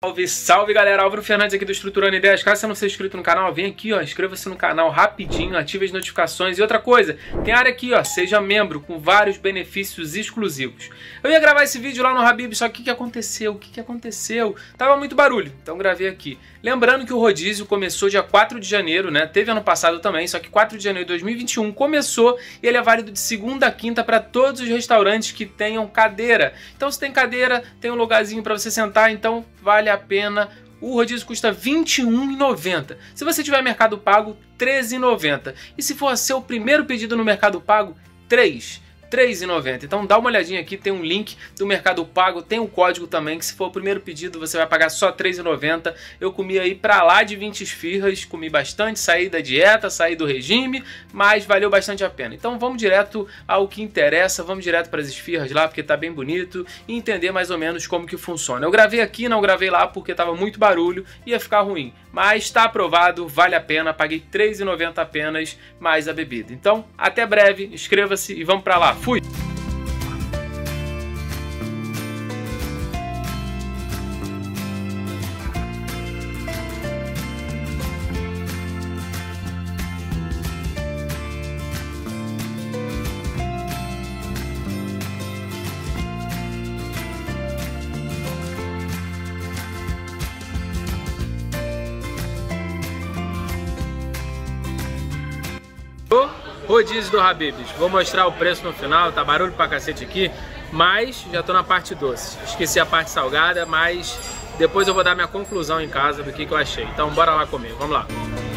Salve, salve galera, Álvaro Fernandes aqui do Estruturando Ideias. Caso você não seja inscrito no canal, vem aqui, ó, inscreva-se no canal rapidinho, ative as notificações. E outra coisa, tem área aqui, ó, seja membro, com vários benefícios exclusivos. Eu ia gravar esse vídeo lá no Habib, só que o que aconteceu? Tava muito barulho, então gravei aqui. Lembrando que o rodízio começou dia 4 de janeiro, né? Teve ano passado também, só que 4 de janeiro de 2021 começou e ele é válido de segunda a quinta para todos os restaurantes que tenham cadeira. Então se tem cadeira, tem um lugarzinho para você sentar, então vale a pena. O rodízio custa R$ 21,90. Se você tiver Mercado Pago, R$ 13,90. E se for seu primeiro pedido no Mercado Pago, R$ 3,90. Então dá uma olhadinha aqui, tem um link do Mercado Pago, tem um código também, que se for o primeiro pedido você vai pagar só R$ 3,90. Eu comi aí pra lá de 20 esfirras, comi bastante, saí da dieta, saí do regime, mas valeu bastante a pena. Então vamos direto ao que interessa, vamos direto para as esfirras lá, porque tá bem bonito, e entender mais ou menos como que funciona. Eu gravei aqui, não gravei lá porque tava muito barulho, ia ficar ruim. Mas tá aprovado, vale a pena, paguei R$ 3,90 apenas, mais a bebida. Então, até breve, inscreva-se e vamos pra lá. Fui! Rodízio do Habib's. Vou mostrar o preço no final, tá barulho pra cacete aqui, mas já tô na parte doce. Esqueci a parte salgada, mas depois eu vou dar minha conclusão em casa do que eu achei. Então bora lá comigo, vamos lá.